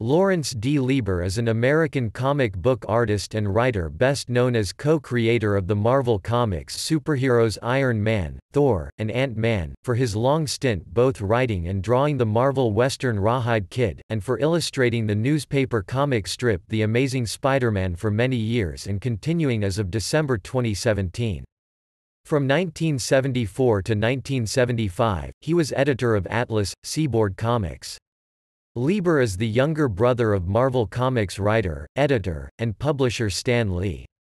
Lawrence D. Lieber is an American comic book artist and writer best known as co-creator of the Marvel Comics superheroes Iron Man, Thor, and Ant-Man, for his long stint both writing and drawing the Marvel Western Rawhide Kid, and for illustrating the newspaper comic strip The Amazing Spider-Man for many years and continuing as of December 2017. From 1974 to 1975, he was editor of Atlas, Seaboard Comics. Lieber is the younger brother of Marvel Comics writer, editor, and publisher Stan Lee.